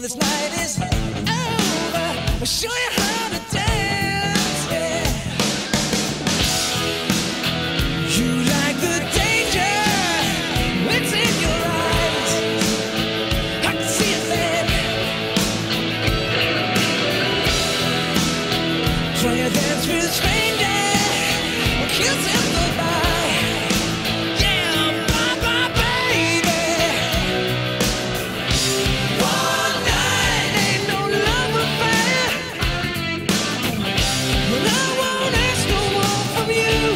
this night is over, I'll show you how to dance, yeah. You like the danger, it's in your eyes, I can see it then. Try to dance with a stranger, kiss him goodbye. Yeah, bye-bye, baby. One night ain't no love affair, but I won't ask no more from you.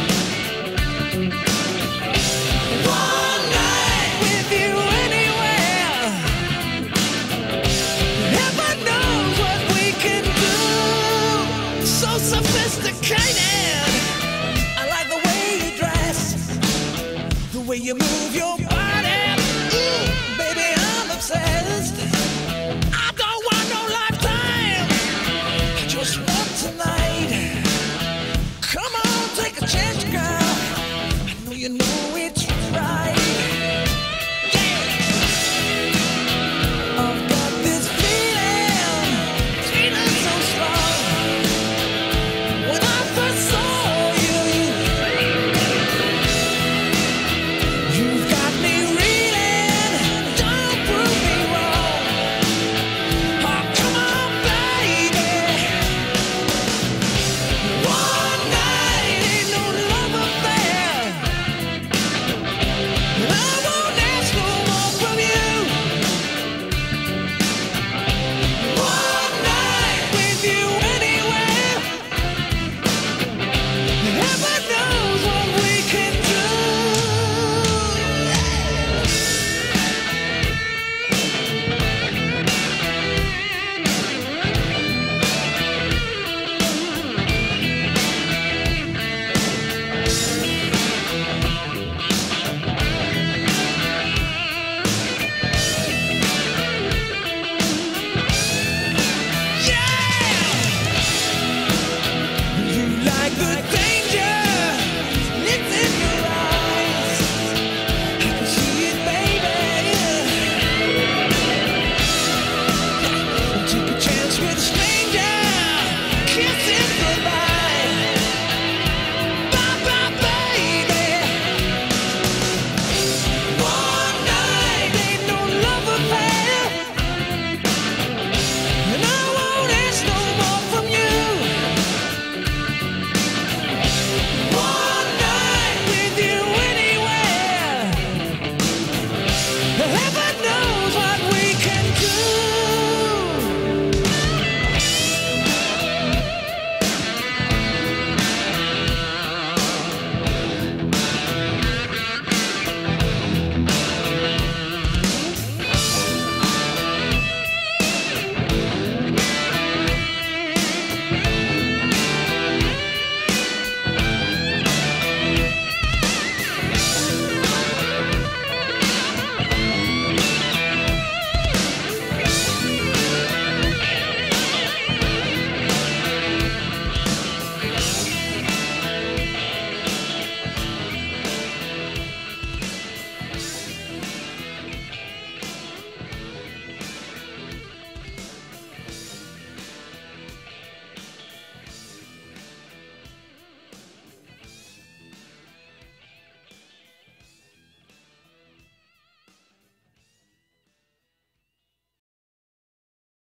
One night with you anywhere, heaven knows what we can do. So sophisticated, I like the way you dress, the way you move your body. Ooh, baby, I'm obsessed. I don't want no lifetime, I just want tonight. Come on, take a chance, girl, I know you know it's right. Yeah, I've got this feeling so strong. When I first saw you, you've got me reeling, don't prove me wrong. Oh, come on, baby. One night ain't no love affair, and I won't ask no more from you. One night with you anywhere, heaven knows what we can do. Yeah! You like the